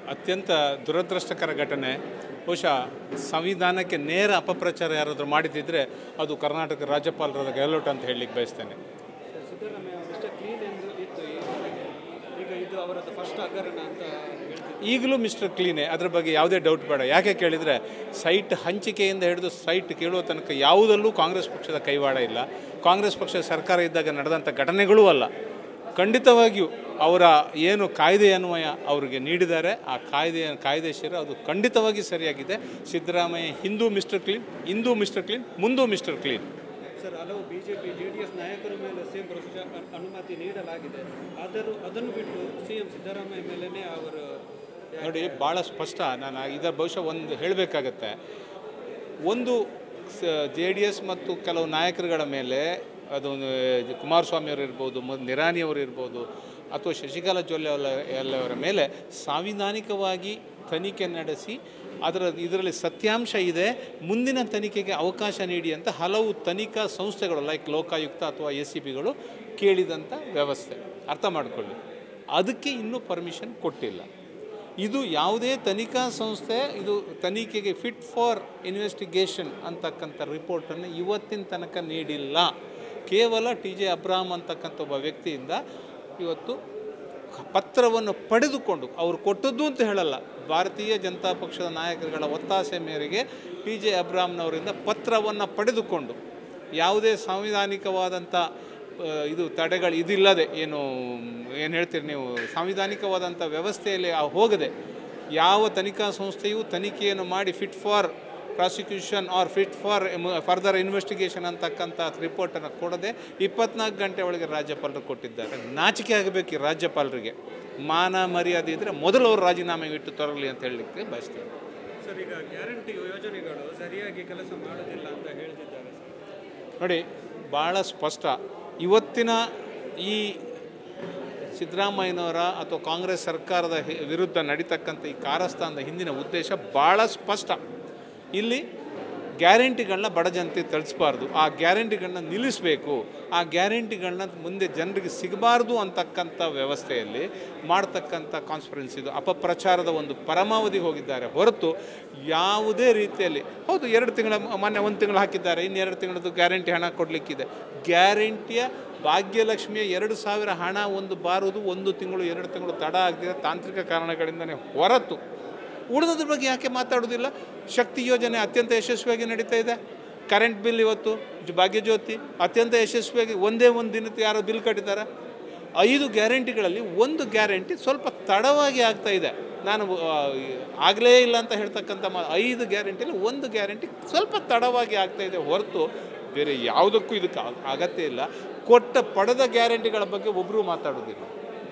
ಅತ್ಯಂತ ದುರದೃಷ್ಟಕರ ಘಟನೆ. ಬಹುಶಃ ಸಂವಿಧಾನಕ್ಕೆ ನೇರ ಅಪಪ್ರಚಾರ ಯಾರಾದರೂ ಮಾಡಿದ್ದಿದ್ರೆ ಅದು ಕರ್ನಾಟಕ ರಾಜ್ಯಪಾಲರಾದ ಗೆಹ್ಲೋಟ್ ಅಂತ ಹೇಳಲಿಕ್ಕೆ ಬಯಸ್ತೇನೆ. ಸಿದ್ದರಾಮಯ್ಯ ಮಿಸ್ಟರ್ ಕ್ಲೀನ್ ಎಂದು ಇತ್ತು, ಈಗ ಇದು ಅವರದ್ದು ಫಸ್ಟ್ ಹಗರಣ ಅಂತ ಹೇಳ್ತಿದ್ರು. ಈಗಲೂ ಮಿಸ್ಟರ್ ಕ್ಲೀನೇ, ಅದರ ಬಗ್ಗೆ ಯಾವುದೇ ಡೌಟ್ ಬೇಡ. ಯಾಕೆ ಕೇಳಿದರೆ ಸೈಟ್ ಹಂಚಿಕೆಯಿಂದ ಹಿಡಿದು ಸೈಟ್ ಕೇಳುವ ತನಕ ಯಾವುದಲ್ಲೂ ಕಾಂಗ್ರೆಸ್ ಪಕ್ಷದ ಕೈವಾಡ ಇಲ್ಲ. ಕಾಂಗ್ರೆಸ್ ಪಕ್ಷದ ಸರ್ಕಾರ ಇದ್ದಾಗ ನಡೆದಂಥ ಘಟನೆಗಳೂ ಅಲ್ಲ. ಖಂಡಿತವಾಗಿಯೂ ಅವರ ಏನು ಕಾಯ್ದೆ ಅನ್ವಯ ಅವರಿಗೆ ನೀಡಿದ್ದಾರೆ, ಆ ಕಾಯ್ದೆ ಶಿರ ಅದು ಖಂಡಿತವಾಗಿ ಸರಿಯಾಗಿದೆ. ಸಿದ್ದರಾಮಯ್ಯ ಹಿಂದೂ ಮಿಸ್ಟರ್ ಕ್ಲೀನ್, ಇಂದೂ ಮಿಸ್ಟರ್ ಕ್ಲೀನ್, ಮುಂದೂ ಮಿಸ್ಟರ್ ಕ್ಲೀನ್. ಸರ್, ಹಲವು ಬಿಜೆಪಿ ಜೆಡಿಎಸ್ ನಾಯಕರ ಮೇಲೆ ಸೇಮ್ ಪ್ರೊಸೀಜರ್ ಅನುಮತಿ ನೀಡಲಾಗಿದೆ. ಆದರೂ ಅದನ್ನು ಬಿಟ್ಟು ಸಿಎಂ ಸಿದ್ದರಾಮಯ್ಯ ಮೇಲೇ ಅವರು ನೋಡಿ, ಭಾಳ ಸ್ಪಷ್ಟ. ನಾನು ಇದರ ಬಹುಶಃ ಒಂದು ಹೇಳಬೇಕಾಗತ್ತೆ. ಒಂದು JDS ಮತ್ತು ಕೆಲವು ನಾಯಕರುಗಳ ಮೇಲೆ, ಅದು ಕುಮಾರಸ್ವಾಮಿಯವರು ಇರ್ಬೋದು, ನಿರಾಣಿಯವರು ಇರ್ಬೋದು, ಅಥವಾ ಶಶಿಕಲಾ ಜೊಲ್ಲೆ ಅವರ ಮೇಲೆ ಸಾಂವಿಧಾನಿಕವಾಗಿ ತನಿಖೆ ನಡೆಸಿ ಇದರಲ್ಲಿ ಸತ್ಯಾಂಶ ಇದೆ, ಮುಂದಿನ ತನಿಖೆಗೆ ಅವಕಾಶ ನೀಡಿ ಅಂತ ಹಲವು ತನಿಖಾ ಸಂಸ್ಥೆಗಳು ಲೈಕ್ ಲೋಕಾಯುಕ್ತ ಅಥವಾ ACBಗಳು ಕೇಳಿದಂಥ ವ್ಯವಸ್ಥೆ. ಅರ್ಥ ಮಾಡಿಕೊಳ್ಳಿ, ಅದಕ್ಕೆ ಇನ್ನೂ ಪರ್ಮಿಷನ್ ಕೊಟ್ಟಿಲ್ಲ. ಇದು ಯಾವುದೇ ತನಿಖಾ ಸಂಸ್ಥೆ ಇದು ತನಿಖೆಗೆ ಫಿಟ್ ಫಾರ್ ಇನ್ವೆಸ್ಟಿಗೇಷನ್ ಅಂತಕ್ಕಂಥ ರಿಪೋರ್ಟನ್ನು ಇವತ್ತಿನ ತನಕ ನೀಡಿಲ್ಲ. ಕೇವಲ TJ ಅಬ್ರಾಹಂ ಅಂತಕ್ಕಂಥ ಒಬ್ಬ ವ್ಯಕ್ತಿಯಿಂದ ಇವತ್ತು ಪತ್ರವನ್ನು ಪಡೆದುಕೊಂಡು, ಅವರು ಕೊಟ್ಟದ್ದು ಅಂತ ಹೇಳಲ್ಲ, ಭಾರತೀಯ ಜನತಾ ಪಕ್ಷದ ನಾಯಕರುಗಳ ಒತ್ತಾಸೆ ಮೇರೆಗೆ TJ ಅಬ್ರಾಹಂನವರಿಂದ ಪತ್ರವನ್ನು ಪಡೆದುಕೊಂಡು ಯಾವುದೇ ಸಾಂವಿಧಾನಿಕವಾದಂಥ ಇದು ತಡೆಗಳು ಇದಿಲ್ಲದೆ, ಏನು ಹೇಳ್ತೀರಿ ನೀವು, ಸಾಂವಿಧಾನಿಕವಾದಂಥ ವ್ಯವಸ್ಥೆಯಲ್ಲಿ ಹೋಗದೆ ಯಾವ ತನಿಖಾ ಸಂಸ್ಥೆಯು ತನಿಖೆಯನ್ನು ಮಾಡಿ fit for prosecution or fit for further investigation ಅಂತಕ್ಕಂಥ ರಿಪೋರ್ಟನ್ನು ಕೊಡದೆ 24 ಗಂಟೆ ಒಳಗೆ ರಾಜ್ಯಪಾಲರು ಕೊಟ್ಟಿದ್ದಾರೆ. ನಾಚಿಕೆ ಆಗಬೇಕು ಈ ರಾಜ್ಯಪಾಲರಿಗೆ. ಮಾನ ಮರ್ಯಾದೆ ಇದ್ದರೆ ಮೊದಲು ಅವರು ರಾಜೀನಾಮೆಗೆ ಇಟ್ಟು ತೊರಗಲಿ ಅಂತ ಹೇಳಲಿಕ್ಕೆ ಬಯಸ್ತೇವೆ. ಸರ್, ಈಗ ಗ್ಯಾರಂಟಿ ಯೋಜನೆಗಳು ಸರಿಯಾಗಿ ಕೆಲಸ ಮಾಡೋದಿಲ್ಲ ಅಂತ ಹೇಳ್ತಿದ್ದಾರೆ. ನೋಡಿ, ಭಾಳ ಸ್ಪಷ್ಟ. ಇವತ್ತಿನ ಈ ಸಿದ್ದರಾಮಯ್ಯನವರ ಅಥವಾ ಕಾಂಗ್ರೆಸ್ ಸರ್ಕಾರದ ವಿರುದ್ಧ ನಡೀತಕ್ಕಂಥ ಈ ಕಾರಸ್ಥಾನದ ಹಿಂದಿನ ಉದ್ದೇಶ ಭಾಳ ಸ್ಪಷ್ಟ. ಇಲ್ಲಿ ಗ್ಯಾರಂಟಿಗಳನ್ನ ಬಡ ಜನತೆಗೆ ತಳಿಸಬಾರ್ದು, ಆ ಗ್ಯಾರಂಟಿಗಳನ್ನ ನಿಲ್ಲಿಸಬೇಕು, ಆ ಗ್ಯಾರಂಟಿಗಳನ್ನ ಮುಂದೆ ಜನರಿಗೆ ಸಿಗಬಾರ್ದು ಅಂತಕ್ಕಂಥ ವ್ಯವಸ್ಥೆಯಲ್ಲಿ ಮಾಡ್ತಕ್ಕಂಥ ಕಾನ್ಸ್ಪರೆನ್ಸಿ ಇದು ಅಪಪ್ರಚಾರದ ಒಂದು ಪರಮಾವಧಿಗೆ ಹೋಗಿದ್ದಾರೆ ಹೊರತು ಯಾವುದೇ ರೀತಿಯಲ್ಲಿ. ಹೌದು, 2 ತಿಂಗಳ ಮೊನ್ನೆ 1 ತಿಂಗಳು ಹಾಕಿದ್ದಾರೆ, ಇನ್ನು 2 ತಿಂಗಳದ್ದು ಗ್ಯಾರಂಟಿ ಹಣ ಕೊಡಲಿಕ್ಕಿದೆ. ಗ್ಯಾರಂಟಿಯ ಭಾಗ್ಯಲಕ್ಷ್ಮಿಯ 2,000 ಹಣ ಬಾರುವುದು 1 ತಿಂಗಳು 2 ತಿಂಗಳು ತಡ ಆಗದಿದೆ ತಾಂತ್ರಿಕ ಕಾರಣಗಳಿಂದಲೇ ಹೊರತು ಉಳಿದದ್ರ ಬಗ್ಗೆ ಯಾಕೆ ಮಾತಾಡೋದಿಲ್ಲ? ಶಕ್ತಿ ಯೋಜನೆ ಅತ್ಯಂತ ಯಶಸ್ವಿಯಾಗಿ ನಡೀತಾ ಇದೆ. ಕರೆಂಟ್ ಬಿಲ್ ಇವತ್ತು ಭಾಗ್ಯಜ್ಯೋತಿ ಅತ್ಯಂತ ಯಶಸ್ವಿಯಾಗಿ ಒಂದೇ ಒಂದು ದಿನಕ್ಕೆ ಯಾರೋ ಬಿಲ್ ಕಟ್ಟಿದ್ದಾರೆ. 5 ಗ್ಯಾರಂಟಿಗಳಲ್ಲಿ 1 ಗ್ಯಾರಂಟಿ ಸ್ವಲ್ಪ ತಡವಾಗಿ ಆಗ್ತಾ ಇದೆ. ನಾನು ಆಗಲೇ ಇಲ್ಲ ಅಂತ ಹೇಳ್ತಕ್ಕಂಥ 5 ಗ್ಯಾರಂಟಿಯಲ್ಲಿ 1 ಗ್ಯಾರಂಟಿ ಸ್ವಲ್ಪ ತಡವಾಗಿ ಆಗ್ತಾ ಇದೆ ಹೊರತು ಬೇರೆ ಯಾವುದಕ್ಕೂ ಇದಕ್ಕೆ ಅಗತ್ಯ ಇಲ್ಲ. ಪಡೆದ ಗ್ಯಾರಂಟಿಗಳ ಬಗ್ಗೆ ಒಬ್ಬರೂ ಮಾತಾಡೋದಿಲ್ಲ.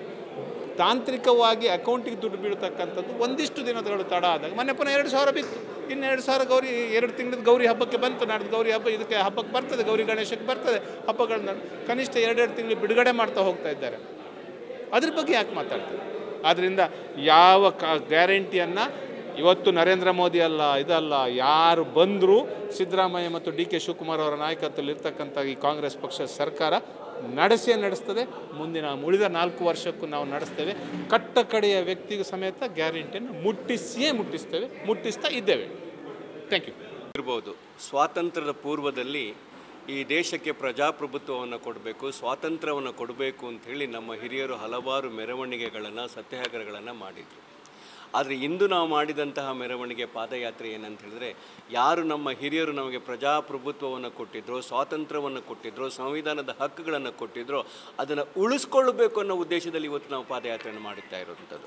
ತಾಂತ್ರಿಕವಾಗಿ ಅಕೌಂಟಿಗೆ ದುಡ್ಡು ಬೀಳ್ತಕ್ಕಂಥದ್ದು ಒಂದಿಷ್ಟು ದಿನಗಳು ತಡ ಆದಾಗ ಮೊನ್ನೆ ಪುನಃ 2,000 ಬಿತ್ತು, ಇನ್ನು 2,000 ಗೌರಿ 2 ತಿಂಗಳದ ಗೌರಿ ಹಬ್ಬಕ್ಕೆ ಬಂತು. ನಾಡ್ದು ಗೌರಿ ಹಬ್ಬ, ಇದಕ್ಕೆ ಹಬ್ಬಕ್ಕೆ ಬರ್ತದೆ, ಗೌರಿ ಗಣೇಶಕ್ಕೆ ಬರ್ತದೆ. ಹಬ್ಬಗಳನ್ನ ಕನಿಷ್ಠ 2 ತಿಂಗಳು ಬಿಡುಗಡೆ ಮಾಡ್ತಾ ಹೋಗ್ತಾ ಇದ್ದಾರೆ. ಅದ್ರ ಬಗ್ಗೆ ಯಾಕೆ ಮಾತಾಡ್ತಾರೆ? ಆದ್ದರಿಂದ ಯಾವ ಗ್ಯಾರಂಟಿಯನ್ನು ಇವತ್ತು ನರೇಂದ್ರ ಮೋದಿ ಅಲ್ಲ, ಇದಲ್ಲ, ಯಾರು ಬಂದರೂ ಸಿದ್ದರಾಮಯ್ಯ ಮತ್ತು DK ಶಿವಕುಮಾರ್ ಅವರ ನಾಯಕತ್ವದಲ್ಲಿ ಇರ್ತಕ್ಕಂಥ ಈ ಕಾಂಗ್ರೆಸ್ ಪಕ್ಷದ ಸರ್ಕಾರ ನಡೆಸ್ತದೆ. ಮುಂದಿನ ಉಳಿದ 4 ವರ್ಷಕ್ಕೂ ನಾವು ನಡೆಸ್ತೇವೆ. ಕಟ್ಟ ಕಡೆಯ ವ್ಯಕ್ತಿಗೂ ಸಮೇತ ಗ್ಯಾರಂಟಿಯನ್ನು ಮುಟ್ಟಿಸ್ತೇವೆ, ಮುಟ್ಟಿಸ್ತಾ ಇದ್ದೇವೆ. Thank you. ಇರ್ಬೋದು, ಸ್ವಾತಂತ್ರ್ಯದ ಪೂರ್ವದಲ್ಲಿ ಈ ದೇಶಕ್ಕೆ ಪ್ರಜಾಪ್ರಭುತ್ವವನ್ನು ಕೊಡಬೇಕು, ಸ್ವಾತಂತ್ರ್ಯವನ್ನು ಕೊಡಬೇಕು ಅಂಥೇಳಿ ನಮ್ಮ ಹಿರಿಯರು ಹಲವಾರು ಮೆರವಣಿಗೆಗಳನ್ನು, ಸತ್ಯಾಗ್ರಹಗಳನ್ನು ಮಾಡಿದರು. ಆದರೆ ಇಂದು ನಾವು ಮಾಡಿದಂತಹ ಮೆರವಣಿಗೆ ಪಾದಯಾತ್ರೆ ಏನಂತ ಹೇಳಿದ್ರೆ, ಯಾರು ನಮ್ಮ ಹಿರಿಯರು ನಮಗೆ ಪ್ರಜಾಪ್ರಭುತ್ವವನ್ನು ಕೊಟ್ಟಿದ್ರೋ, ಸ್ವಾತಂತ್ರ್ಯವನ್ನು ಕೊಟ್ಟಿದ್ರೋ, ಸಂವಿಧಾನದ ಹಕ್ಕುಗಳನ್ನು ಕೊಟ್ಟಿದ್ರೋ ಅದನ್ನು ಉಳಿಸ್ಕೊಳ್ಬೇಕು ಅನ್ನೋ ಉದ್ದೇಶದಲ್ಲಿ ಇವತ್ತು ನಾವು ಪಾದಯಾತ್ರೆಯನ್ನು ಮಾಡುತ್ತಾ ಇರುವಂಥದ್ದು.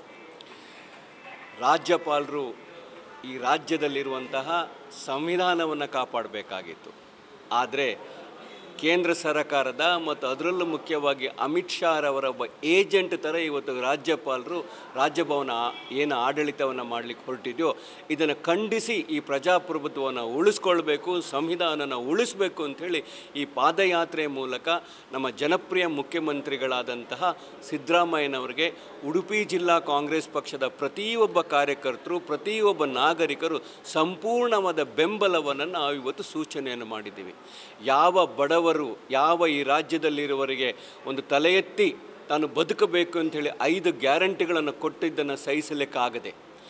ರಾಜ್ಯಪಾಲರು ಈ ರಾಜ್ಯದಲ್ಲಿರುವಂತಹ ಸಂವಿಧಾನವನ್ನು ಕಾಪಾಡಬೇಕಾಗಿತ್ತು. ಆದರೆ ಕೇಂದ್ರ ಸರ್ಕಾರದ ಮತ್ತು ಅದರಲ್ಲೂ ಮುಖ್ಯವಾಗಿ ಅಮಿತ್ ಶಾ ಅವರ ಒಬ್ಬ ಏಜೆಂಟ್ ಥರ ಇವತ್ತು ರಾಜ್ಯಪಾಲರು ರಾಜಭವನ ಏನು ಆಡಳಿತವನ್ನು ಮಾಡಲಿಕ್ಕೆ ಹೊರಟಿದೆಯೋ ಇದನ್ನು ಖಂಡಿಸಿ ಈ ಪ್ರಜಾಪ್ರಭುತ್ವವನ್ನು ಉಳಿಸ್ಕೊಳ್ಬೇಕು, ಸಂವಿಧಾನನ ಉಳಿಸಬೇಕು ಅಂಥೇಳಿ ಈ ಪಾದಯಾತ್ರೆ ಮೂಲಕ ನಮ್ಮ ಜನಪ್ರಿಯ ಮುಖ್ಯಮಂತ್ರಿಗಳಾದಂತಹ ಸಿದ್ದರಾಮಯ್ಯನವರಿಗೆ ಉಡುಪಿ ಜಿಲ್ಲಾ ಕಾಂಗ್ರೆಸ್ ಪಕ್ಷದ ಪ್ರತಿಯೊಬ್ಬ ಕಾರ್ಯಕರ್ತರು, ಪ್ರತಿಯೊಬ್ಬ ನಾಗರಿಕರು ಸಂಪೂರ್ಣವಾದ ಬೆಂಬಲವನ್ನು ನಾವು ಇವತ್ತು ಸೂಚನೆಯನ್ನು ಮಾಡಿದ್ದೀವಿ. ಯಾವ ಬಡವರು, ಯಾವ ಈ ರಾಜ್ಯದಲ್ಲಿರುವವರಿಗೆ ಒಂದು ತಲೆ ಎತ್ತಿ ತಾನು ಬದುಕಬೇಕು ಅಂಥೇಳಿ 5 ಗ್ಯಾರಂಟಿಗಳನ್ನು ಕೊಟ್ಟಿದ್ದನ್ನು ಸಹಿಸಲಿಕ್ಕಾಗದೆ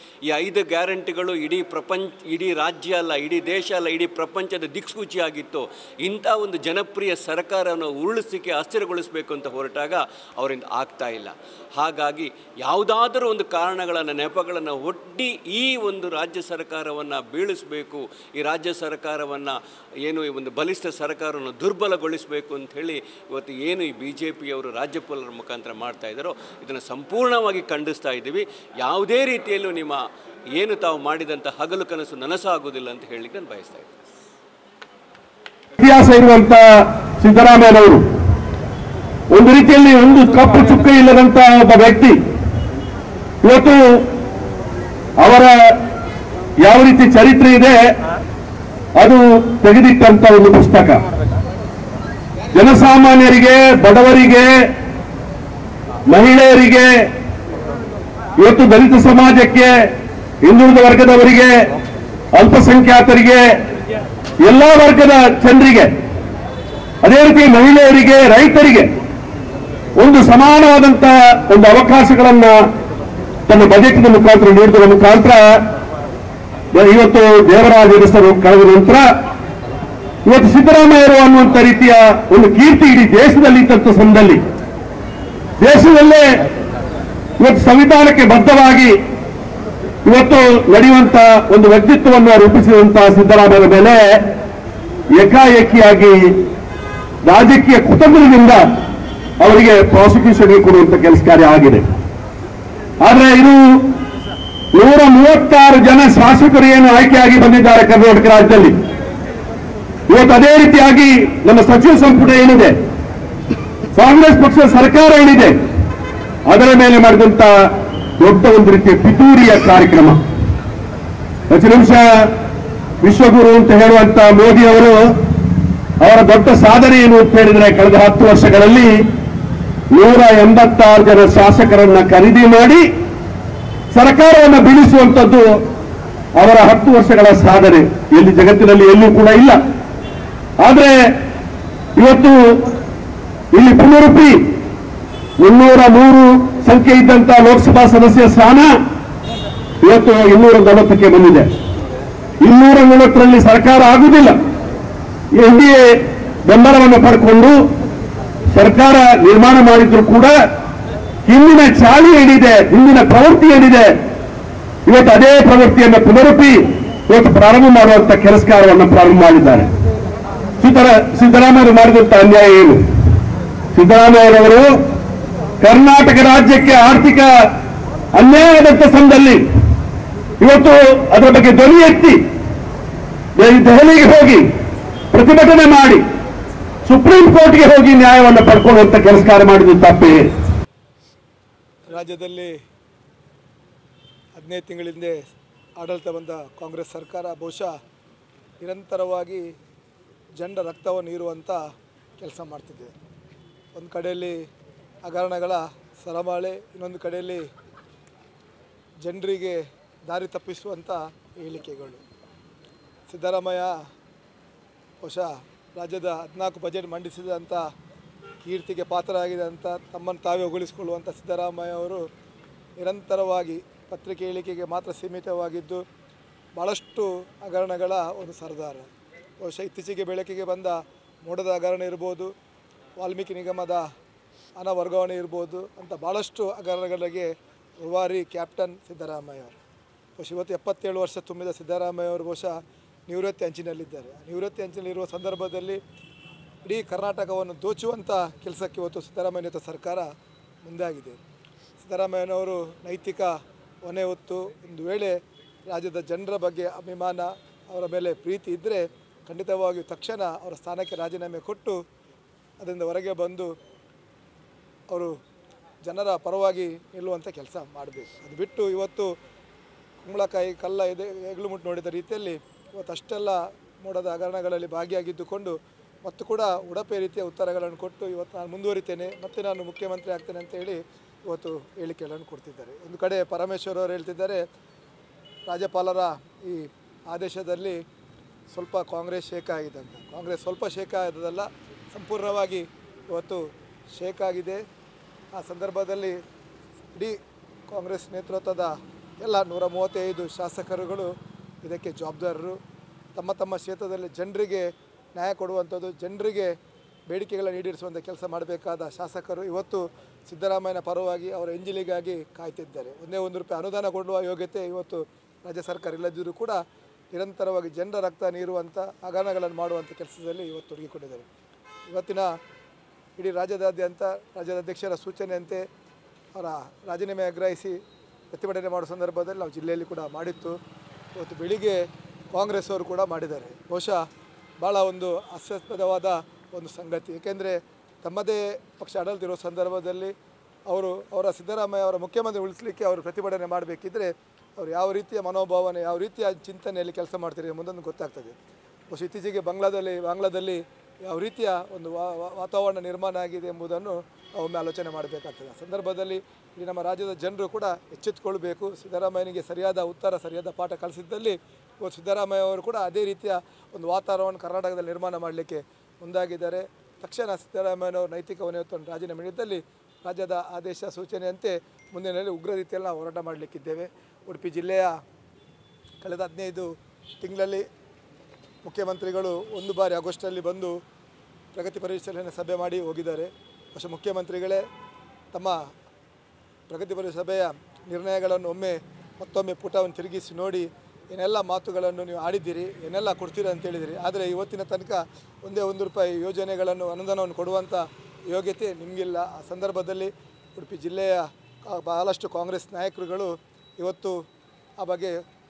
ಈ 5 ಗ್ಯಾರಂಟಿಗಳು ಇಡೀ ರಾಜ್ಯ ಅಲ್ಲ, ಇಡೀ ದೇಶ ಅಲ್ಲ, ಇಡೀ ಪ್ರಪಂಚದ ದಿಕ್ಸೂಚಿಯಾಗಿತ್ತು. ಇಂಥ ಒಂದು ಜನಪ್ರಿಯ ಸರ್ಕಾರವನ್ನು ಉರುಳಿಸಲಿಕ್ಕೆ ಅಸ್ಥಿರಗೊಳಿಸಬೇಕು ಅಂತ ಹೊರಟಾಗ ಅವರಿಂದ ಆಗ್ತಾ ಇಲ್ಲ. ಹಾಗಾಗಿ ಯಾವುದಾದರೂ ಒಂದು ಕಾರಣಗಳನ್ನು ನೆಪಗಳನ್ನು ಒಡ್ಡಿ ಈ ಒಂದು ರಾಜ್ಯ ಸರ್ಕಾರವನ್ನು ಬೀಳಿಸಬೇಕು, ಈ ರಾಜ್ಯ ಸರ್ಕಾರವನ್ನು ಏನು ಈ ಒಂದು ಬಲಿಷ್ಠ ಸರ್ಕಾರವನ್ನು ದುರ್ಬಲಗೊಳಿಸಬೇಕು ಅಂಥೇಳಿ ಇವತ್ತು ಏನು ಈ BJPಯವರು ರಾಜ್ಯಪಾಲರ ಮುಖಾಂತರ ಮಾಡ್ತಾ ಇದ್ದಾರೋ ಇದನ್ನು ಸಂಪೂರ್ಣವಾಗಿ ಖಂಡಿಸ್ತಾ ಇದ್ದೀವಿ. ಯಾವುದೇ ರೀತಿಯಲ್ಲೂ ನಿಮ್ಮ ಏನು ತಾವು ಮಾಡಿದಂಥ ಹಗಲು ಕನಸು ನನಸಾಗುವುದಿಲ್ಲ ಅಂತ ಹೇಳಲಿಕ್ಕೆ ನಾನು ಬಯಸ್ತಾ ಇದ್ದೀನಿ. ಇತಿಹಾಸ ಇರುವಂತ ಸಿದ್ದರಾಮಯ್ಯನವರು ಒಂದು ರೀತಿಯಲ್ಲಿ ಒಂದು ಕಪ್ಪು ಚುಕ್ಕ ಇಲ್ಲದಂತ ಒಬ್ಬ ವ್ಯಕ್ತಿ. ಇವತ್ತು ಅವರ ಯಾವ ರೀತಿ ಚರಿತ್ರೆ ಇದೆ ಅದು ತೆಗೆದಿಟ್ಟಂತ ಒಂದು ಪುಸ್ತಕ. ಜನಸಾಮಾನ್ಯರಿಗೆ, ಬಡವರಿಗೆ, ಮಹಿಳೆಯರಿಗೆ, ಇವತ್ತು ದಲಿತ ಸಮಾಜಕ್ಕೆ, ಹಿಂದುಳಿದ ವರ್ಗದವರಿಗೆ, ಅಲ್ಪಸಂಖ್ಯಾತರಿಗೆ, ಎಲ್ಲ ವರ್ಗದ ಜನರಿಗೆ, ಅದೇ ರೀತಿ ಮಹಿಳೆಯರಿಗೆ, ರೈತರಿಗೆ ಒಂದು ಸಮಾನವಾದಂತಹ ಒಂದು ಅವಕಾಶಗಳನ್ನ ತನ್ನ ಬಜೆಟ್ನ ಮುಖಾಂತರ ನೀಡಿದ ಮುಖಾಂತರ ಇವತ್ತು ದೇವರಾಜ ಅರಸರು ಕಳೆದ ನಂತರ ಇವತ್ತು ಸಿದ್ದರಾಮಯ್ಯರು ಅನ್ನುವಂಥ ರೀತಿಯ ಒಂದು ಕೀರ್ತಿ ಇಡೀ ದೇಶದಲ್ಲಿ ಇದ್ದಂಥ ಸಮಯದಲ್ಲಿ ದೇಶದಲ್ಲೇ ಇವತ್ತು ಸಂವಿಧಾನಕ್ಕೆ ಬದ್ಧವಾಗಿ ಇವತ್ತು ನಡೆಯುವಂತ ಒಂದು ವ್ಯಕ್ತಿತ್ವವನ್ನು ರೂಪಿಸಿದಂತಹ ಸಿದ್ದರಾಮಯ್ಯ ಮೇಲೆ ಏಕಾಏಕಿಯಾಗಿ ರಾಜಕೀಯ ಕುತಂತ್ರದಿಂದ ಅವರಿಗೆ ಪ್ರಾಸಿಕ್ಯೂಷನ್ಗೆ ಕೊಡುವಂತ ಕೆಲಸ ಕಾರ್ಯ ಆಗಿದೆ. ಆದರೆ ಇದು 136 ಜನ ಶಾಸಕರು ಏನು ಆಯ್ಕೆಯಾಗಿ ಬಂದಿದ್ದಾರೆ ಕರ್ನಾಟಕ ರಾಜ್ಯದಲ್ಲಿ. ಇವತ್ತು ಅದೇ ರೀತಿಯಾಗಿ ನಮ್ಮ ಸಚಿವ ಸಂಪುಟ ಏನಿದೆ, ಕಾಂಗ್ರೆಸ್ ಪಕ್ಷದ ಸರ್ಕಾರ ಏನಿದೆ, ಅದರ ಮೇಲೆ ಮಾಡಿದಂತ ದೊಡ್ಡ ಒಂದು ರೀತಿಯ ಪಿತೂರಿಯ ಕಾರ್ಯಕ್ರಮ. ಹೆಚ್ಚು ನಿಮಿಷ ವಿಶ್ವಗುರು ಅಂತ ಹೇಳುವಂತ ಮೋದಿ ಅವರು ಅವರ ದೊಡ್ಡ ಸಾಧನೆ ಏನು ಅಂತ ಹೇಳಿದ್ರೆ ಕಳೆದ 10 ವರ್ಷಗಳಲ್ಲಿ 186 ಜನ ಶಾಸಕರನ್ನ ಖರೀದಿ ಮಾಡಿ ಸರ್ಕಾರವನ್ನು ಬೀಳಿಸುವಂಥದ್ದು ಅವರ 10 ವರ್ಷಗಳ ಸಾಧನೆ. ಎಲ್ಲಿ ಜಗತ್ತಿನಲ್ಲಿ ಎಲ್ಲೂ ಕೂಡ ಇಲ್ಲ. ಆದರೆ ಇವತ್ತು ಇಲ್ಲಿ ಪುನರುಪಿ 303 ಸಂಖ್ಯೆ ಇದ್ದಂತ ಲೋಕಸಭಾ ಸದಸ್ಯ ಸ್ಥಾನ ಇವತ್ತು 240ಕ್ಕೆ ಬಂದಿದೆ. 240ರಲ್ಲಿ ಸರ್ಕಾರ ಆಗುವುದಿಲ್ಲ. NDA ಬೆಂಬಲವನ್ನು ಪಡ್ಕೊಂಡು ಸರ್ಕಾರ ನಿರ್ಮಾಣ ಮಾಡಿದ್ರು ಕೂಡ ಹಿಂದಿನ ಚಾಳಿ ಏನಿದೆ, ಹಿಂದಿನ ಪ್ರವೃತ್ತಿ ಏನಿದೆ, ಇವತ್ತು ಅದೇ ಪ್ರವೃತ್ತಿಯನ್ನು ಪುನರುಪಿ ಇವತ್ತು ಪ್ರಾರಂಭ ಮಾಡುವಂತ ಕೆಲಸ ಕಾರ್ಯವನ್ನು ಪ್ರಾರಂಭ ಮಾಡಿದ್ದಾರೆ. ಸಿದ್ದರಾಮಯ್ಯರು ಮಾಡಿದಂತ ಅನ್ಯಾಯ ಏನು? ಸಿದ್ದರಾಮಯ್ಯರವರು ಕರ್ನಾಟಕ ರಾಜ್ಯಕ್ಕೆ ಆರ್ಥಿಕ ಅನ್ಯಾಯದಂತ ಸಮಯದಲ್ಲಿ ಇವತ್ತು ಅದರ ಬಗ್ಗೆ ಧ್ವನಿ ಎತ್ತಿ ದೆಹಲಿಗೆ ಹೋಗಿ ಪ್ರತಿಭಟನೆ ಮಾಡಿ ಸುಪ್ರೀಂ ಕೋರ್ಟ್ಗೆ ಹೋಗಿ ನ್ಯಾಯವನ್ನು ಪಡ್ಕೊಳ್ಳುವಂತ ಕೆಲಸ ಕಾರ್ಯ ಮಾಡಿದ್ದು ತಪ್ಪೇ? ರಾಜ್ಯದಲ್ಲಿ 15 ತಿಂಗಳ ಹಿಂದೆ ಆಡಳಿತ ಬಂದ ಕಾಂಗ್ರೆಸ್ ಸರ್ಕಾರ ಬಹುಶಃ ನಿರಂತರವಾಗಿ ಜನರ ರಕ್ತವನ್ನು ಹೀರುವಂಥ ಕೆಲಸ ಮಾಡ್ತಿದೆ. ಒಂದು ಕಡೆಯಲ್ಲಿ ಹಗರಣಗಳ ಸರಮಾಳೆ, ಇನ್ನೊಂದು ಕಡೆಯಲ್ಲಿ ಜನರಿಗೆ ದಾರಿ ತಪ್ಪಿಸುವಂಥ ಹೇಳಿಕೆಗಳು. ಸಿದ್ದರಾಮಯ್ಯ ಬಹುಶಃ ರಾಜ್ಯದ 14 ಬಜೆಟ್ ಮಂಡಿಸಿದಂಥ ಕೀರ್ತಿಗೆ ಪಾತ್ರರಾಗಿದೆ ಅಂತ ತಮ್ಮನ್ನು ತಾವೇ ಹೊಗಳಿಸಿಕೊಳ್ಳುವಂಥ ಸಿದ್ದರಾಮಯ್ಯ ಅವರು ನಿರಂತರವಾಗಿ ಪತ್ರಿಕೆ ಹೇಳಿಕೆಗೆ ಮಾತ್ರ ಸೀಮಿತವಾಗಿದ್ದು ಭಾಳಷ್ಟು ಹಗರಣಗಳ ಒಂದು ಸರ್ದಾರ. ಬಹುಶಃ ಇತ್ತೀಚೆಗೆ ಬೆಳಕಿಗೆ ಬಂದ ಮೋಡದ ಹಗರಣ ಇರ್ಬೋದು, ವಾಲ್ಮೀಕಿ ನಿಗಮದ ಹಣ ವರ್ಗಾವಣೆ ಇರ್ಬೋದು ಅಂತ ಭಾಳಷ್ಟು ಹಗರಣಗಳಿಗೆ ರೂವಾರಿ ಕ್ಯಾಪ್ಟನ್ ಸಿದ್ದರಾಮಯ್ಯ ಅವರು. ಬಹುಶಃ ಇವತ್ತು 77 ವರ್ಷ ತುಂಬಿದ ಸಿದ್ದರಾಮಯ್ಯ ಅವರು ಬಹುಶಃ ನಿವೃತ್ತಿ ಅಂಚಿನಲ್ಲಿದ್ದಾರೆ. ನಿವೃತ್ತಿ ಅಂಚಿನಲ್ಲಿರುವ ಸಂದರ್ಭದಲ್ಲಿ ಇಡೀ ಕರ್ನಾಟಕವನ್ನು ದೋಚುವಂಥ ಕೆಲಸಕ್ಕೆ ಇವತ್ತು ಸಿದ್ದರಾಮಯ್ಯ ನೇತೃತ್ವದ ಸರ್ಕಾರ ಮುಂದಾಗಿದೆ. ಸಿದ್ದರಾಮಯ್ಯನವರು ನೈತಿಕ ಹೊಣೆ ಹೊತ್ತು ಒಂದು ವೇಳೆ ರಾಜ್ಯದ ಜನರ ಬಗ್ಗೆ ಅಭಿಮಾನ, ಅವರ ಮೇಲೆ ಪ್ರೀತಿ ಇದ್ದರೆ ಖಂಡಿತವಾಗಿಯೂ ತಕ್ಷಣ ಅವರ ಸ್ಥಾನಕ್ಕೆ ರಾಜೀನಾಮೆ ಕೊಟ್ಟು ಅದರಿಂದ ಹೊರಗೆ ಬಂದು ಅವರು ಜನರ ಪರವಾಗಿ ನಿಲ್ಲುವಂಥ ಕೆಲಸ ಮಾಡಬೇಕು. ಅದು ಬಿಟ್ಟು ಇವತ್ತು ಕುಂಬಳಕಾಯಿ ಕಲ್ಲ ಇದೆ ಹೆಗ್ಲು ಮುಟ್ಟು ನೋಡಿದ ರೀತಿಯಲ್ಲಿ ಇವತ್ತು ಅಷ್ಟೆಲ್ಲ ಮೋಡದ ಹಗರಣಗಳಲ್ಲಿ ಭಾಗಿಯಾಗಿದ್ದುಕೊಂಡು ಮತ್ತು ಕೂಡ ಉಡಪೆ ರೀತಿಯ ಉತ್ತರಗಳನ್ನು ಕೊಟ್ಟು ಇವತ್ತು ನಾನು ಮುಂದುವರಿತೇನೆ, ಮತ್ತೆ ನಾನು ಮುಖ್ಯಮಂತ್ರಿ ಆಗ್ತೇನೆ ಅಂತೇಳಿ ಇವತ್ತು ಹೇಳಿಕೆಗಳನ್ನು ಕೊಡ್ತಿದ್ದಾರೆ. ಒಂದು ಕಡೆ ಪರಮೇಶ್ವರ್ ಅವರು ಹೇಳ್ತಿದ್ದಾರೆ ರಾಜ್ಯಪಾಲರ ಈ ಆದೇಶದಲ್ಲಿ ಸ್ವಲ್ಪ ಕಾಂಗ್ರೆಸ್ ಶೇಕ್ ಆಗಿದೆ ಅಂತ. ಕಾಂಗ್ರೆಸ್ ಸ್ವಲ್ಪ ಶೇಕ್ ಆಗೋದಲ್ಲ, ಸಂಪೂರ್ಣವಾಗಿ ಇವತ್ತು ಶೇಕ್ ಆಗಿದೆ. ಆ ಸಂದರ್ಭದಲ್ಲಿ ಇಡೀ ಕಾಂಗ್ರೆಸ್ ನೇತೃತ್ವದ ಎಲ್ಲ 135 ಶಾಸಕರುಗಳು ಇದಕ್ಕೆ ಜವಾಬ್ದಾರರು. ತಮ್ಮ ತಮ್ಮ ಕ್ಷೇತ್ರದಲ್ಲಿ ಜನರಿಗೆ ನ್ಯಾಯ ಕೊಡುವಂಥದ್ದು, ಜನರಿಗೆ ಬೇಡಿಕೆಗಳನ್ನು ಈಡೇರಿಸುವಂಥ ಕೆಲಸ ಮಾಡಬೇಕಾದ ಶಾಸಕರು ಇವತ್ತು ಸಿದ್ದರಾಮಯ್ಯನ ಪರವಾಗಿ ಅವರ ಎಂಜಿಲಿಗಾಗಿ ಕಾಯ್ತಿದ್ದಾರೆ. ಒಂದೇ ₹1 ಅನುದಾನ ಕೊಡುವ ಯೋಗ್ಯತೆ ಇವತ್ತು ರಾಜ್ಯ ಸರ್ಕಾರ ಇಲ್ಲದಿದ್ದರೂ ಕೂಡ ನಿರಂತರವಾಗಿ ಜನರ ರಕ್ತ ನೀರುವಂಥ ಹಗರಣಗಳನ್ನು ಮಾಡುವಂಥ ಕೆಲಸದಲ್ಲಿ ಇವತ್ತು ತೊಡಗಿಕೊಂಡಿದ್ದಾರೆ. ಇವತ್ತಿನ ಇಡೀ ರಾಜ್ಯದಾದ್ಯಂತ ರಾಜ್ಯದ ಅಧ್ಯಕ್ಷರ ಸೂಚನೆಯಂತೆ ಅವರ ರಾಜೀನಾಮೆ ಆಗ್ರಹಿಸಿ ಪ್ರತಿಭಟನೆ ಮಾಡೋ ಸಂದರ್ಭದಲ್ಲಿ ನಾವು ಜಿಲ್ಲೆಯಲ್ಲಿ ಕೂಡ ಮಾಡಿತ್ತು. ಇವತ್ತು ಬೆಳಿಗ್ಗೆ ಕಾಂಗ್ರೆಸ್ ಅವರು ಕೂಡ ಮಾಡಿದ್ದಾರೆ. ಬಹುಶಃ ಭಾಳ ಒಂದು ಹಾಸ್ಯಾಸ್ಪದವಾದ ಒಂದು ಸಂಗತಿ. ಏಕೆಂದರೆ ತಮ್ಮದೇ ಪಕ್ಷ ಆಡಳಿತಿರೋ ಸಂದರ್ಭದಲ್ಲಿ ಅವರ ಸಿದ್ದರಾಮಯ್ಯ ಅವರ ಮುಖ್ಯಮಂತ್ರಿ ಉಳಿಸಲಿಕ್ಕೆ ಅವರು ಪ್ರತಿಭಟನೆ ಮಾಡಬೇಕಿದ್ರೆ ಅವರು ಯಾವ ರೀತಿಯ ಮನೋಭಾವನೆ, ಯಾವ ರೀತಿಯ ಚಿಂತನೆಯಲ್ಲಿ ಕೆಲಸ ಮಾಡ್ತಾರೆ ಮುಂದೊಂದು ಗೊತ್ತಾಗ್ತದೆ. ಬಹುಶಃ ಇತ್ತೀಚೆಗೆ ಬಾಂಗ್ಲಾದಲ್ಲಿ ಯಾವ ರೀತಿಯ ಒಂದು ವಾತಾವರಣ ನಿರ್ಮಾಣ ಆಗಿದೆ ಎಂಬುದನ್ನು ಒಮ್ಮೆ ಆಲೋಚನೆ ಮಾಡಬೇಕಾಗ್ತದೆ. ಆ ಸಂದರ್ಭದಲ್ಲಿ ಈ ನಮ್ಮ ರಾಜ್ಯದ ಜನರು ಕೂಡ ಎಚ್ಚೆತ್ತುಕೊಳ್ಬೇಕು. ಸಿದ್ದರಾಮಯ್ಯನಿಗೆ ಸರಿಯಾದ ಉತ್ತರ, ಸರಿಯಾದ ಪಾಠ ಕಲಿಸಿದ್ದಲ್ಲಿ ಇವತ್ತು ಸಿದ್ದರಾಮಯ್ಯ ಅವರು ಕೂಡ ಅದೇ ರೀತಿಯ ಒಂದು ವಾತಾವರಣವನ್ನು ಕರ್ನಾಟಕದಲ್ಲಿ ನಿರ್ಮಾಣ ಮಾಡಲಿಕ್ಕೆ ಮುಂದಾಗಿದ್ದಾರೆ. ತಕ್ಷಣ ಸಿದ್ದರಾಮಯ್ಯನವರು ನೈತಿಕ ಹೊಣೆಯನ್ನು ರಾಜೀನಾಮೆ ನೀಡಿದ್ದಲ್ಲಿ ರಾಜ್ಯದ ಆದೇಶ ಸೂಚನೆಯಂತೆ ಮುಂದಿನ ಉಗ್ರ ರೀತಿಯಲ್ಲಿ ನಾವು ಹೋರಾಟ ಮಾಡಲಿಕ್ಕಿದ್ದೇವೆ. ಉಡುಪಿ ಜಿಲ್ಲೆಯ ಕಳೆದ 15 ತಿಂಗಳಲ್ಲಿ ಮುಖ್ಯಮಂತ್ರಿಗಳು ಒಂದು ಬಾರಿ ಆಗಸ್ಟಲ್ಲಿ ಬಂದು ಪ್ರಗತಿ ಪರಿಶೀಲನೆ ಸಭೆ ಮಾಡಿ ಹೋಗಿದ್ದಾರೆ. ಬಹುಶಃ ಮುಖ್ಯಮಂತ್ರಿಗಳೇ ತಮ್ಮ ಪ್ರಗತಿ ಪರಿಶೀಲನೆ ಸಭೆಯ ನಿರ್ಣಯಗಳನ್ನು ಮತ್ತೊಮ್ಮೆ ಪುಟವನ್ನು ತಿರುಗಿಸಿ ನೋಡಿ ಏನೆಲ್ಲ ಮಾತುಗಳನ್ನು ನೀವು ಆಡಿದ್ದೀರಿ, ಏನೆಲ್ಲ ಕೊಡ್ತೀರಿ ಅಂತೇಳಿದಿರಿ. ಆದರೆ ಇವತ್ತಿನ ತನಕ ಒಂದೇ ₹1 ಯೋಜನೆಗಳನ್ನು ಅನುದಾನವನ್ನು ಕೊಡುವಂಥ ಯೋಗ್ಯತೆ ನಿಮಗಿಲ್ಲ. ಆ ಸಂದರ್ಭದಲ್ಲಿ ಉಡುಪಿ ಜಿಲ್ಲೆಯ ಬಹಳಷ್ಟು ಕಾಂಗ್ರೆಸ್ ನಾಯಕರುಗಳು ಇವತ್ತು ಆ ಬಗ್ಗೆ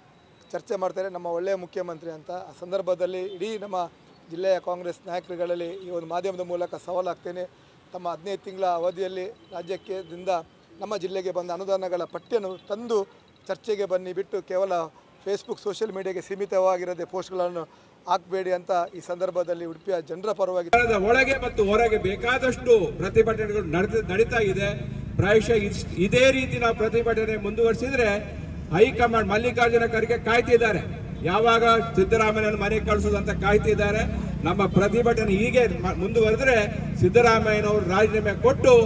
ಚರ್ಚೆ ಮಾಡ್ತಾರೆ, ನಮ್ಮ ಒಳ್ಳೆಯ ಮುಖ್ಯಮಂತ್ರಿ ಅಂತ. ಆ ಸಂದರ್ಭದಲ್ಲಿ ಇಡೀ ನಮ್ಮ ಜಿಲ್ಲೆಯ ಕಾಂಗ್ರೆಸ್ ನಾಯಕರುಗಳಲ್ಲಿ ಈ ಒಂದು ಮಾಧ್ಯಮದ ಮೂಲಕ ಸವಾಲಾಗ್ತೇನೆ. ತಮ್ಮ 15 ತಿಂಗಳ ಅವಧಿಯಲ್ಲಿ ರಾಜ್ಯದಿಂದ ನಮ್ಮ ಜಿಲ್ಲೆಗೆ ಬಂದ ಅನುದಾನಗಳ ಪಟ್ಟಿಯನ್ನು ತಂದು ಚರ್ಚೆಗೆ ಬನ್ನಿ, ಬಿಟ್ಟು ಕೇವಲ ಫೇಸ್ಬುಕ್ ಸೋಷಿಯಲ್ ಮೀಡಿಯಾಗೆ ಸೀಮಿತವಾಗಿರದೆ ಪೋಸ್ಟ್ಗಳನ್ನು ಹಾಕಬೇಡಿ ಅಂತ ಈ ಸಂದರ್ಭದಲ್ಲಿ ಉಡುಪಿಯ ಜನರ ಪರವಾಗಿ ಒಳಗೆ ಮತ್ತು ಹೊರಗೆ ಬೇಕಾದಷ್ಟು ಪ್ರತಿಭಟನೆಗಳು ನಡೀತಾ ಇದೆ. ಪ್ರಾಯಶಃ ಇದೇ ರೀತಿ ನಾವು ಪ್ರತಿಭಟನೆ ಮುಂದುವರಿಸಿದ್ರೆ ಹೈಕಮಾಂಡ್ ಮಲ್ಲಿಕಾರ್ಜುನ ಖರ್ಗೆ ಕಾಯ್ತಿದ್ದಾರೆ, ಯಾವಾಗ ಸಿದ್ದರಾಮಯ್ಯನ ಮನೆಗೆ ಕಳಿಸೋದು ಅಂತ ಕಾಯ್ತಿದ್ದಾರೆ. ನಮ್ಮ ಪ್ರತಿಭಟನೆ ಹೀಗೆ ಮುಂದುವರೆದ್ರೆ ಸಿದ್ದರಾಮಯ್ಯನವರು ರಾಜೀನಾಮೆ ಕೊಟ್ಟು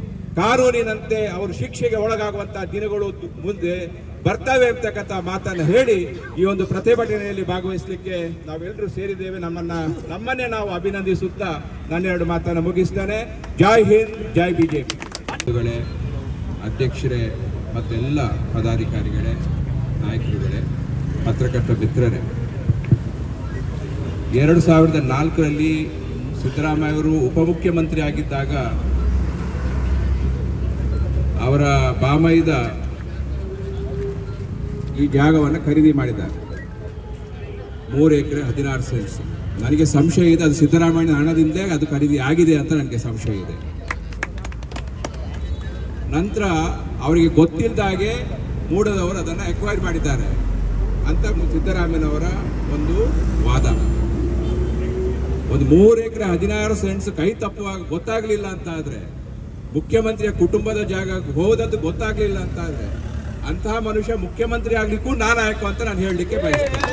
ಕಾನೂನಿನಂತೆ ಅವರು ಶಿಕ್ಷೆಗೆ ಒಳಗಾಗುವಂತಹ ದಿನಗಳು ಮುಂದೆ ಬರ್ತವೆ ಅಂತಕ್ಕಂಥ ಮಾತನ್ನು ಹೇಳಿ ಈ ಒಂದು ಪ್ರತಿಭಟನೆಯಲ್ಲಿ ಭಾಗವಹಿಸಲಿಕ್ಕೆ ನಾವೆಲ್ಲರೂ ಸೇರಿದ್ದೇವೆ. ನಮ್ಮನ್ನೇ ನಾವು ಅಭಿನಂದಿಸುತ್ತಾ ನನ್ನೆರಡು ಮಾತನ್ನು ಮುಗಿಸ್ತೇನೆ. ಜೈ ಹಿಂದ್, ಜೈ ಬಿಜೆಪಿ. ಅಧ್ಯಕ್ಷರೇ ಮತ್ತೆಲ್ಲ ಪದಾಧಿಕಾರಿಗಳೇ, ನಾಯಕರುಗಳೇ, ಪತ್ರಕರ್ತ ಮಿತ್ರರೇ, 2004ರಲ್ಲಿ ಸಿದ್ದರಾಮಯ್ಯ ಅವರು ಉಪಮುಖ್ಯಮಂತ್ರಿ ಆಗಿದ್ದಾಗ ಅವರ ಬಾಮೈದ ಈ ಜಾಗವನ್ನು ಖರೀದಿ ಮಾಡಿದ್ದಾರೆ. 3 ಎಕರೆ 16 ಸೆಂಟ್ಸ್. ನನಗೆ ಸಂಶಯ ಇದೆ ಅದು ಸಿದ್ದರಾಮಯ್ಯನ ಹಣದಿಂದೇ ಅದು ಖರೀದಿ ಆಗಿದೆ ಅಂತ ನನಗೆ ಸಂಶಯ ಇದೆ. ನಂತರ ಅವರಿಗೆ ಗೊತ್ತಿಲ್ಲದಾಗೆ ಮೂಡದವರು ಅದನ್ನು ಎಕ್ವೈರ್ ಮಾಡಿದ್ದಾರೆ ಅಂತ ಸಿದ್ದರಾಮಯ್ಯನವರ ಒಂದು ವಾದ. ಒಂದು 3 ಎಕರೆ 16 ಸೆಂಟ್ಸ್ ಕೈ ತಪ್ಪುವಾಗ ಗೊತ್ತಾಗಲಿಲ್ಲ ಅಂತ ಆದರೆ, ಮುಖ್ಯಮಂತ್ರಿಯ ಕುಟುಂಬದ ಜಾಗ ಹೋದದ್ದು ಗೊತ್ತಾಗಲಿಲ್ಲ ಅಂತ ಆದರೆ, ಅಂತಹ ಮನುಷ್ಯ ಮುಖ್ಯಮಂತ್ರಿ ಆಗ್ಲಿಕ್ಕೂ ನಾಲಾಯಕ ಅಂತ ನಾನು ಹೇಳಲಿಕ್ಕೆ ಬಯಸ್ತೇನೆ.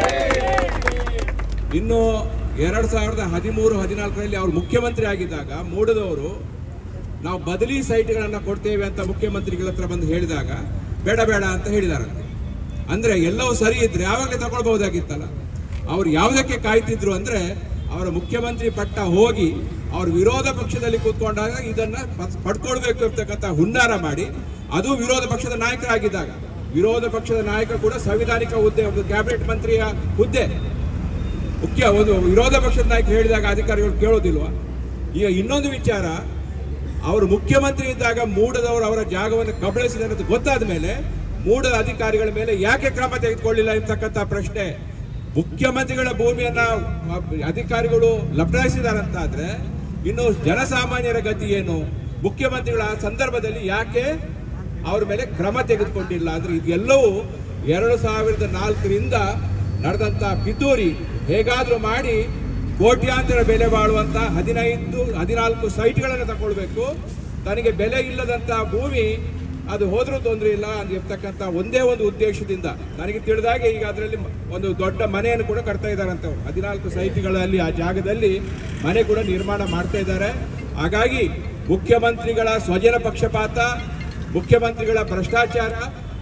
ಇನ್ನು 2013-14ರಲ್ಲಿ ಅವರು ಮುಖ್ಯಮಂತ್ರಿ ಆಗಿದ್ದಾಗ ಮೂಡದವರು ನಾವು ಬದಲಿ ಸೈಟ್ಗಳನ್ನು ಕೊಡ್ತೇವೆ ಅಂತ ಮುಖ್ಯಮಂತ್ರಿಗಳ ಹತ್ರ ಬಂದು ಹೇಳಿದಾಗ ಬೇಡ ಬೇಡ ಅಂತ ಹೇಳಿದಾರಂತೆ. ಅಂದ್ರೆ ಎಲ್ಲವೂ ಸರಿ ಇದ್ರೆ ಯಾವಾಗಲೇ ತಗೊಳ್ಬಹುದಾಗಿತ್ತಲ್ಲ. ಅವ್ರು ಯಾವುದಕ್ಕೆ ಕಾಯ್ತಿದ್ರು ಅಂದ್ರೆ ಅವರ ಮುಖ್ಯಮಂತ್ರಿ ಪಟ್ಟ ಹೋಗಿ ಅವ್ರ ವಿರೋಧ ಪಕ್ಷದಲ್ಲಿ ಕೂತ್ಕೊಂಡಾಗ ಇದನ್ನ ಪಡ್ಕೊಳ್ಬೇಕು ಅಂತಕ್ಕಂಥ ಹುನ್ನಾರ ಮಾಡಿ, ಅದು ವಿರೋಧ ಪಕ್ಷದ ನಾಯಕರಾಗಿದ್ದಾಗ, ವಿರೋಧ ಪಕ್ಷದ ನಾಯಕ ಕೂಡ ಸಂವಿಧಾನಿಕ ಹುದ್ದೆ, ಒಂದು ಕ್ಯಾಬಿನೆಟ್ ಮಂತ್ರಿಯ ಹುದ್ದೆ ಮುಖ್ಯ. ಒಂದು ವಿರೋಧ ಪಕ್ಷದ ನಾಯಕ ಹೇಳಿದಾಗ ಅಧಿಕಾರಿಗಳು ಕೇಳೋದಿಲ್ವಾ? ಈಗ ಇನ್ನೊಂದು ವಿಚಾರ, ಅವರು ಮುಖ್ಯಮಂತ್ರಿ ಇದ್ದಾಗ ಮೂಡದವರು ಅವರ ಜಾಗವನ್ನು ಕಬಳಿಸಿದೆ ಅನ್ನೋದು ಗೊತ್ತಾದ ಮೇಲೆ ಮೂಡದ ಅಧಿಕಾರಿಗಳ ಮೇಲೆ ಯಾಕೆ ಕ್ರಮ ತೆಗೆದುಕೊಳ್ಳಿಲ್ಲ ಅಂತಕ್ಕಂಥ ಪ್ರಶ್ನೆ. ಮುಖ್ಯಮಂತ್ರಿಗಳ ಭೂಮಿಯನ್ನ ಅಧಿಕಾರಿಗಳು ಲಪಟಾಯಿಸಿದಾರಂತಾದ್ರೆ ಇನ್ನು ಜನಸಾಮಾನ್ಯರ ಗತಿ ಏನು? ಮುಖ್ಯಮಂತ್ರಿಗಳ ಸಂದರ್ಭದಲ್ಲಿ ಯಾಕೆ ಅವ್ರ ಮೇಲೆ ಕ್ರಮ ತೆಗೆದುಕೊಂಡಿಲ್ಲ ಅಂದ್ರೆ ಇದೆಲ್ಲವೂ 2004ರಿಂದ ನಡೆದಂತ ಪಿತೂರಿ. ಹೇಗಾದ್ರೂ ಮಾಡಿ ಕೋಟ್ಯಾಂತರ ಬೆಲೆ ಬಾಳುವಂತ 15-14 ಸೈಟ್ಗಳನ್ನು ತಗೊಳ್ಬೇಕು, ತನಗೆ ಬೆಲೆ ಇಲ್ಲದಂತ ಭೂಮಿ ಅದು ಹೋದ್ರೂ ತೊಂದರೆ ಇಲ್ಲ ಅಂದಿರ್ತಕ್ಕಂಥ ಒಂದೇ ಒಂದು ಉದ್ದೇಶದಿಂದ ನನಗೆ ತಿಳಿದಾಗೆ ಈಗ ಅದರಲ್ಲಿ ಒಂದು ದೊಡ್ಡ ಮನೆಯನ್ನು ಕೂಡ ಕಟ್ತಾ ಇದ್ದಾರಂತೆ. 14 ಸೈಟ್ಗಳಲ್ಲಿ ಆ ಜಾಗದಲ್ಲಿ ಮನೆ ಕೂಡ ನಿರ್ಮಾಣ ಮಾಡ್ತಾ ಇದ್ದಾರೆ. ಹಾಗಾಗಿ ಮುಖ್ಯಮಂತ್ರಿಗಳ ಸ್ವಜನ ಪಕ್ಷಪಾತ, ಮುಖ್ಯಮಂತ್ರಿಗಳ ಭ್ರಷ್ಟಾಚಾರ,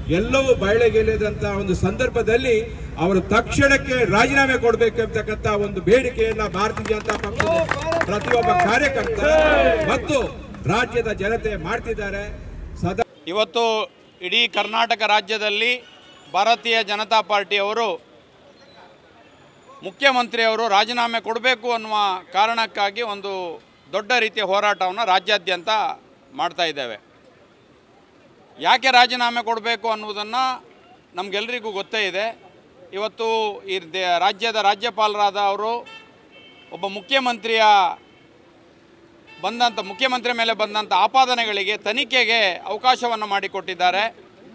ಎಲ್ಲವೂ ಬಯಲಿಗೆಳೆದಂತಹ ಒಂದು ಸಂದರ್ಭದಲ್ಲಿ ಅವರು ತಕ್ಷಣಕ್ಕೆ ರಾಜೀನಾಮೆ ಕೊಡಬೇಕು ಅಂತಕ್ಕಂಥ ಒಂದು ಬೇಡಿಕೆಯನ್ನ ಭಾರತೀಯ ಜನತಾ ಪಕ್ಷದ ಪ್ರತಿಯೊಬ್ಬ ಕಾರ್ಯಕರ್ತ ಮತ್ತು ರಾಜ್ಯದ ಜನತೆ ಮಾಡ್ತಿದ್ದಾರೆ. ಸದಾ ಇವತ್ತು ಇಡೀ ಕರ್ನಾಟಕ ರಾಜ್ಯದಲ್ಲಿ ಭಾರತೀಯ ಜನತಾ ಪಾರ್ಟಿಯವರು ಮುಖ್ಯಮಂತ್ರಿಯವರು ರಾಜೀನಾಮೆ ಕೊಡಬೇಕು ಅನ್ನುವ ಕಾರಣಕ್ಕಾಗಿ ಒಂದು ದೊಡ್ಡ ರೀತಿಯ ಹೋರಾಟವನ್ನು ರಾಜ್ಯಾದ್ಯಂತ ಮಾಡ್ತಾ ಇದ್ದೇವೆ. ಯಾಕೆ ರಾಜೀನಾಮೆ ಕೊಡಬೇಕು ಅನ್ನುವುದನ್ನು ನಮಗೆಲ್ಲರಿಗೂ ಗೊತ್ತೇ ಇದೆ. ಇವತ್ತು ಈ ರಾಜ್ಯದ ರಾಜ್ಯಪಾಲರಾದ ಅವರು ಒಬ್ಬ ಮುಖ್ಯಮಂತ್ರಿ ಮೇಲೆ ಬಂದಂಥ ಆಪಾದನೆಗಳಿಗೆ ತನಿಖೆಗೆ ಅವಕಾಶವನ್ನು ಮಾಡಿಕೊಟ್ಟಿದ್ದಾರೆ.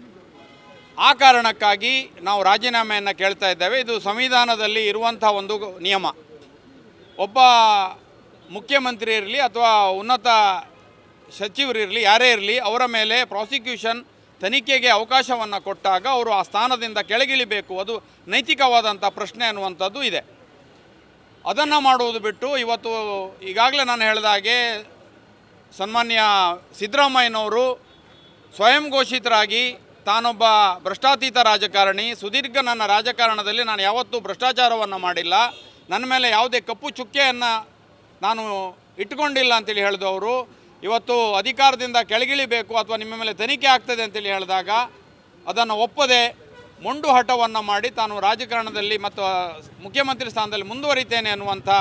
ಆ ಕಾರಣಕ್ಕಾಗಿ ನಾವು ರಾಜೀನಾಮೆಯನ್ನು ಕೇಳ್ತಾ ಇದ್ದೇವೆ. ಇದು ಸಂವಿಧಾನದಲ್ಲಿ ಇರುವಂಥ ಒಂದು ನಿಯಮ. ಒಬ್ಬ ಮುಖ್ಯಮಂತ್ರಿ ಇರಲಿ ಅಥವಾ ಉನ್ನತ ಸಚಿವರಿರಲಿ, ಯಾರೇ ಇರಲಿ, ಅವರ ಮೇಲೆ ಪ್ರಾಸಿಕ್ಯೂಷನ್ ತನಿಖೆಗೆ ಅವಕಾಶವನ್ನು ಕೊಟ್ಟಾಗ ಅವರು ಆ ಸ್ಥಾನದಿಂದ ಕೆಳಗಿಳಿಬೇಕು. ಅದು ನೈತಿಕವಾದಂಥ ಪ್ರಶ್ನೆ ಅನ್ನುವಂಥದ್ದು ಇದೆ. ಅದನ್ನು ಮಾಡುವುದು ಬಿಟ್ಟು ಇವತ್ತು ಈಗಾಗಲೇ ನಾನು ಹೇಳಿದ ಹಾಗೆ ಸನ್ಮಾನ್ಯ ಸಿದ್ದರಾಮಯ್ಯನವರು ಸ್ವಯಂ ಘೋಷಿತರಾಗಿ ತಾನೊಬ್ಬ ಭ್ರಷ್ಟಾತೀತ ರಾಜಕಾರಣಿ, ಸುದೀರ್ಘ ನನ್ನ ರಾಜಕಾರಣದಲ್ಲಿ ನಾನು ಯಾವತ್ತೂ ಭ್ರಷ್ಟಾಚಾರವನ್ನು ಮಾಡಿಲ್ಲ, ನನ್ನ ಮೇಲೆ ಯಾವುದೇ ಕಪ್ಪು ಚುಕ್ಕೆಯನ್ನು ನಾನು ಇಟ್ಕೊಂಡಿಲ್ಲ ಅಂತೇಳಿ ಹೇಳಿದವರು ಇವತ್ತು ಅಧಿಕಾರದಿಂದ ಕೆಳಗಿಳಿಬೇಕು ಅಥವಾ ನಿಮ್ಮ ಮೇಲೆ ತನಿಖೆ ಆಗ್ತದೆ ಅಂತೇಳಿ ಹೇಳಿದಾಗ ಅದನ್ನು ಒಪ್ಪದೆ ಮೊಂಡು ಹಠವನ್ನು ಮಾಡಿ ತಾನು ರಾಜಕಾರಣದಲ್ಲಿ ಮತ್ತು ಮುಖ್ಯಮಂತ್ರಿ ಸ್ಥಾನದಲ್ಲಿ ಮುಂದುವರಿತೇನೆ ಅನ್ನುವಂಥ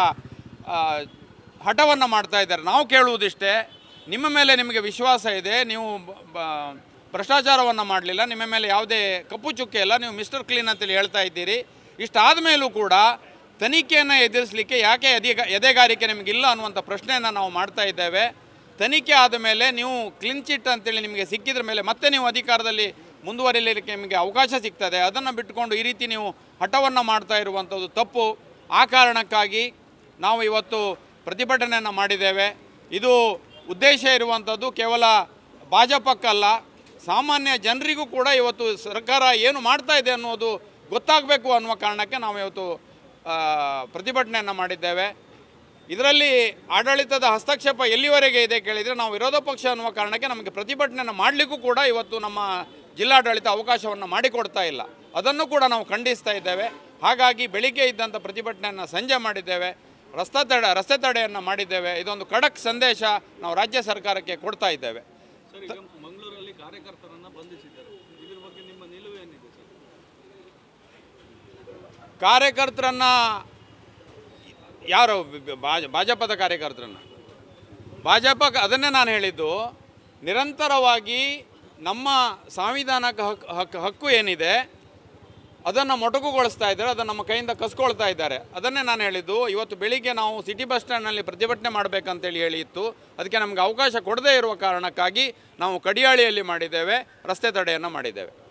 ಹಠವನ್ನು ಮಾಡ್ತಾ ಇದ್ದಾರೆ. ನಾವು ಕೇಳುವುದಿಷ್ಟೇ, ನಿಮ್ಮ ಮೇಲೆ ನಿಮಗೆ ವಿಶ್ವಾಸ ಇದೆ, ನೀವು ಭ್ರಷ್ಟಾಚಾರವನ್ನು ಮಾಡಲಿಲ್ಲ, ನಿಮ್ಮ ಮೇಲೆ ಯಾವುದೇ ಕಪ್ಪು ಚುಕ್ಕೆ ಇಲ್ಲ, ನೀವು ಮಿಸ್ಟರ್ ಕ್ಲೀನ್ ಅಂತೇಳಿ ಹೇಳ್ತಾ ಇದ್ದೀರಿ. ಇಷ್ಟಾದ ಮೇಲೂ ಕೂಡ ತನಿಖೆಯನ್ನು ಎದುರಿಸಲಿಕ್ಕೆ ಯಾಕೆ ಎದೆಗಾರಿಕೆ ನಿಮಗಿಲ್ಲ ಅನ್ನುವಂಥ ಪ್ರಶ್ನೆಯನ್ನು ನಾವು ಮಾಡ್ತಾ ಇದ್ದೇವೆ. ತನಿಖೆ ಆದ ಮೇಲೆ ನೀವು ಕ್ಲೀನ್ ಚಿಟ್ ಅಂತೇಳಿ ನಿಮಗೆ ಸಿಕ್ಕಿದ್ರ ಮೇಲೆ ಮತ್ತೆ ನೀವು ಅಧಿಕಾರದಲ್ಲಿ ಮುಂದುವರಿಯಲಿಕ್ಕೆ ನಿಮಗೆ ಅವಕಾಶ ಸಿಗ್ತದೆ. ಅದನ್ನು ಬಿಟ್ಟುಕೊಂಡು ಈ ರೀತಿ ನೀವು ಹಠವನ್ನು ಮಾಡ್ತಾ ಇರುವಂಥದ್ದು ತಪ್ಪು. ಆ ಕಾರಣಕ್ಕಾಗಿ ನಾವು ಇವತ್ತು ಪ್ರತಿಭಟನೆಯನ್ನು ಮಾಡಿದ್ದೇವೆ. ಇದು ಉದ್ದೇಶ ಇರುವಂಥದ್ದು ಕೇವಲ ಭಾಜಪಕ್ಕಲ್ಲ, ಸಾಮಾನ್ಯ ಜನರಿಗೂ ಕೂಡ ಇವತ್ತು ಸರ್ಕಾರ ಏನು ಮಾಡ್ತಾ ಇದೆ ಅನ್ನೋದು ಗೊತ್ತಾಗಬೇಕು ಅನ್ನುವ ಕಾರಣಕ್ಕೆ ನಾವು ಇವತ್ತು ಪ್ರತಿಭಟನೆಯನ್ನು ಮಾಡಿದ್ದೇವೆ. ಇದರಲ್ಲಿ ಆಡಳಿತದ ಹಸ್ತಕ್ಷೇಪ ಎಲ್ಲಿವರೆಗೆ ಇದೆ ಕೇಳಿದರೆ ನಾವು ವಿರೋಧ ಪಕ್ಷ ಅನ್ನುವ ಕಾರಣಕ್ಕೆ ನಮಗೆ ಪ್ರತಿಭಟನೆಯನ್ನು ಮಾಡಲಿಕ್ಕೂ ಕೂಡ ಇವತ್ತು ನಮ್ಮ ಜಿಲ್ಲಾಡಳಿತ ಅವಕಾಶವನ್ನು ಮಾಡಿಕೊಡ್ತಾ ಇಲ್ಲ. ಅದನ್ನು ಕೂಡ ನಾವು ಖಂಡಿಸ್ತಾ ಇದ್ದೇವೆ. ಹಾಗಾಗಿ ಬೆಳಿಗ್ಗೆ ಇದ್ದಂಥ ಪ್ರತಿಭಟನೆಯನ್ನು ಸಂಜೆ ಮಾಡಿದ್ದೇವೆ, ರಸ್ತೆ ತಡೆಯನ್ನು ಮಾಡಿದ್ದೇವೆ. ಇದೊಂದು ಖಡಕ್ ಸಂದೇಶ ನಾವು ರಾಜ್ಯ ಸರ್ಕಾರಕ್ಕೆ ಕೊಡ್ತಾ ಇದ್ದೇವೆ. ಮಂಗಳೂರಲ್ಲಿ ಕಾರ್ಯಕರ್ತರನ್ನು ಬಂಧಿಸಿದ್ದಾರೆ, ಇದ್ರ ಬಗ್ಗೆ ನಿಮ್ಮ ನಿಲುವೇನಿದೆ ಸರ್? ಕಾರ್ಯಕರ್ತರನ್ನು ಯಾರು ಭಾಜಪದ ಕಾರ್ಯಕರ್ತರನ್ನು ಅದನ್ನೇ ನಾನು ಹೇಳಿದ್ದು, ನಿರಂತರವಾಗಿ ನಮ್ಮ ಸಾಂವಿಧಾನಿಕ ಹಕ್ಕು ಏನಿದೆ ಅದನ್ನು ಮೊಟಕುಗೊಳಿಸ್ತಾ ಇದ್ದಾರೆ, ಅದನ್ನು ನಮ್ಮ ಕೈಯಿಂದ ಕಸ್ಕೊಳ್ತಾ ಇದ್ದಾರೆ. ಅದನ್ನೇ ನಾನು ಹೇಳಿದ್ದು. ಇವತ್ತು ಬೆಳಿಗ್ಗೆ ನಾವು ಸಿಟಿ ಬಸ್ ಸ್ಟ್ಯಾಂಡ್ನಲ್ಲಿ ಪ್ರತಿಭಟನೆ ಮಾಡಬೇಕಂತೇಳಿ ಹೇಳಿತ್ತು. ಅದಕ್ಕೆ ನಮಗೆ ಅವಕಾಶ ಕೊಡದೇ ಇರುವ ಕಾರಣಕ್ಕಾಗಿ ನಾವು ಕಡಿಯಾಳಿಯಲ್ಲಿ ಮಾಡಿದ್ದೇವೆ, ರಸ್ತೆ ತಡೆಯನ್ನು ಮಾಡಿದ್ದೇವೆ.